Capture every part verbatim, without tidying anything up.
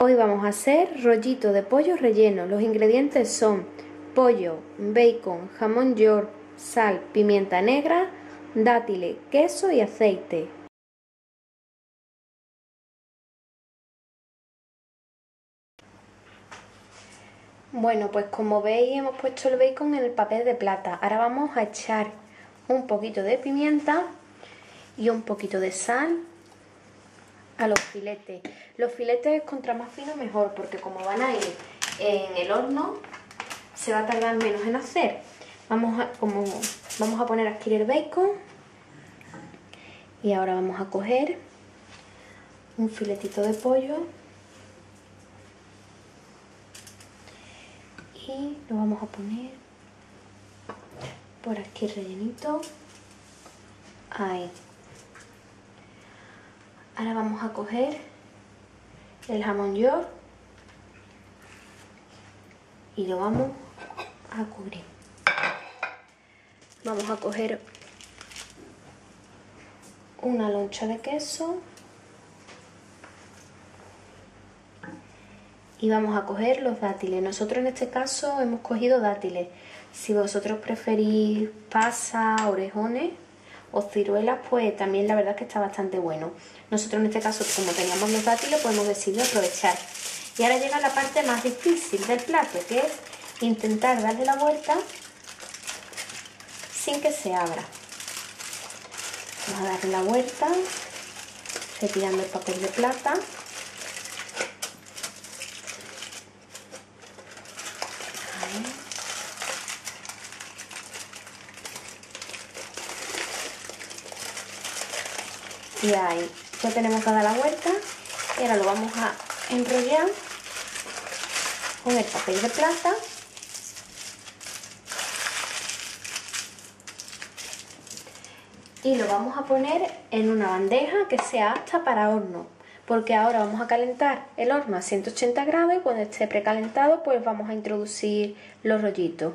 Hoy vamos a hacer rollito de pollo relleno. Los ingredientes son pollo, bacon, jamón york, sal, pimienta negra, dátiles, queso y aceite. Bueno, pues como veis hemos puesto el bacon en el papel de plata. Ahora vamos a echar un poquito de pimienta y un poquito de sal a los filetes. Los filetes contra más fino mejor, porque como van a ir en el horno se va a tardar menos en hacer. Vamos a, como, vamos a poner aquí el bacon y ahora vamos a coger un filetito de pollo y lo vamos a poner por aquí rellenito. Ahí. Ahora vamos a coger el jamón york y lo vamos a cubrir. Vamos a coger una loncha de queso y vamos a coger los dátiles. Nosotros en este caso hemos cogido dátiles. Si vosotros preferís pasas, orejones o ciruelas, pues también la verdad es que está bastante bueno. Nosotros en este caso, como teníamos los dátiles, pues hemos decidido aprovechar. Y ahora llega la parte más difícil del plato, que es intentar darle la vuelta sin que se abra. Vamos a darle la vuelta, retirando el papel de plata. Ahí. Y ahí, ya tenemos dada la vuelta y ahora lo vamos a enrollar con el papel de plata y lo vamos a poner en una bandeja que sea apta para horno, porque ahora vamos a calentar el horno a ciento ochenta grados y cuando esté precalentado pues vamos a introducir los rollitos.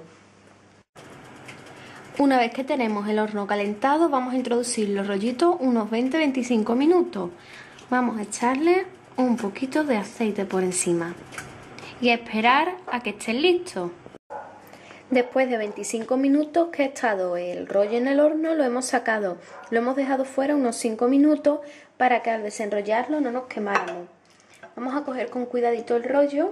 Una vez que tenemos el horno calentado vamos a introducir los rollitos unos veinte a veinticinco minutos. Vamos a echarle un poquito de aceite por encima y a esperar a que estén listos. Después de veinticinco minutos que ha estado el rollo en el horno, lo hemos sacado. Lo hemos dejado fuera unos cinco minutos para que al desenrollarlo no nos quemáramos. Vamos a coger con cuidadito el rollo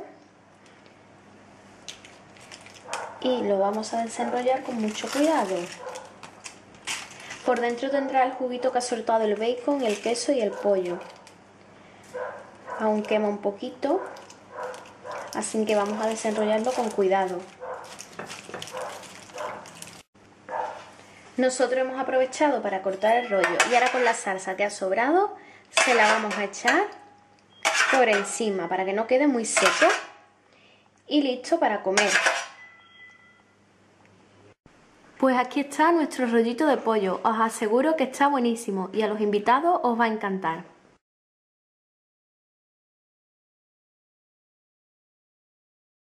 y lo vamos a desenrollar con mucho cuidado. Por dentro tendrá el juguito que ha soltado el bacon, el queso y el pollo. Aún quema un poquito, así que vamos a desenrollarlo con cuidado. Nosotros hemos aprovechado para cortar el rollo y ahora con la salsa que ha sobrado se la vamos a echar por encima para que no quede muy seco y listo para comer. Pues aquí está nuestro rollito de pollo, os aseguro que está buenísimo y a los invitados os va a encantar.